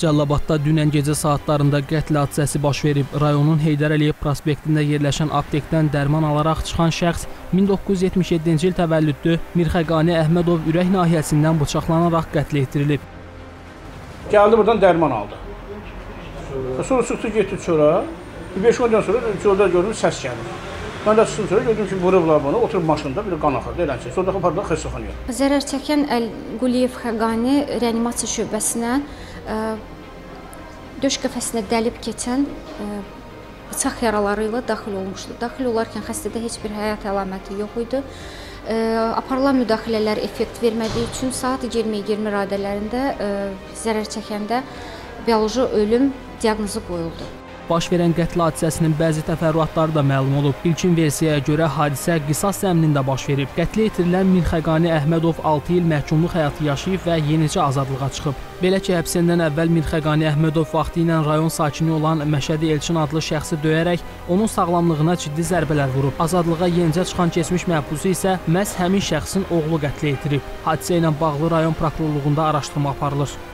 Cəlilabadda dünən gecə saatlarında qətl hadisəsi baş verib. Rayonun Heydər Əliyev prospektində yerləşən aptekdən dərman alaraq çıxan şəxs 1977-ci il təvəllüdlü Mirxəqani Əhmədov ürək nahiyəsindən bıçaqlanaraq qətl yetirilib. Gəldi buradan dərman aldı. Sonra çıxdı getdi çölə. 5-10 gün sonra çöldə gördüm səs gəlir. Mən də çıxdım çölə gördüm ki, vurublar bunu, oturub maşında bir qan axırdı, eləncə. Sonra apardılar xəstəxanaya. Zərər çəkən Quliyev Xəqani reanimasiya şöbəsinə döş qəfəsinə dəlib keçən bıçaq yaraları ilə daxil olmuşdu. Daxil olarkən xəstədə heç bir həyat əlaməti yox idi. Aparılan müdaxilələr effekt vermədiyi üçün saat 20-20 radələrində zərər çəkəndə bioloji ölüm diaqnozu qoyuldu. Baş verən qətl hadisəsinin bəzi təfərrüatları da məlum olub. İlkin versiyaya görə hadisə qisas zəminində baş verib. Qətlə yetirilən Mirxəqani Əhmədov 6 il məhkumluq həyatı yaşayıb və yenicə azadlığa çıxıb. Belə ki, həbsəndən əvvəl Mirxəqani Əhmədov vaxtı ilə rayon sakini olan Məşədi Elçin adlı şəxsi döyərək onun sağlamlığına ciddi zərbələr vurub. Azadlığa yenicə çıxan keçmiş məhbusu isə məhz həmin şəxsin oğlu qətlə yetirib. Hadisə ilə bağlı rayon prokurorluğunda araşdırma aparılır.